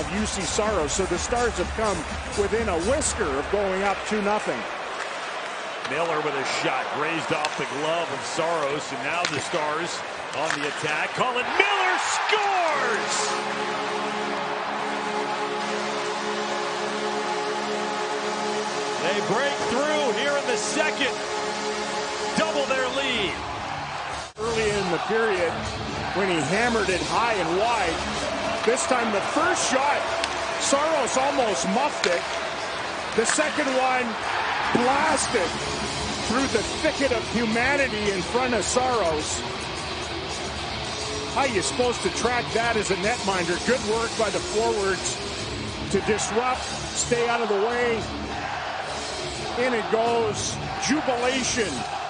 of UC Saros. So the Stars have come within a whisker of going up 2-0. Miller with a shot grazed off the glove of Saros, and now the Stars on the attack. Colin Miller scores! They break through here in the second. Double their lead. Early in the period, when he hammered it high and wide, this time the first shot, Saros almost muffed it. The second one blasted through the thicket of humanity in front of Saros. How are you supposed to track that as a netminder? Good work by the forwards to disrupt, stay out of the way. In it goes. Jubilation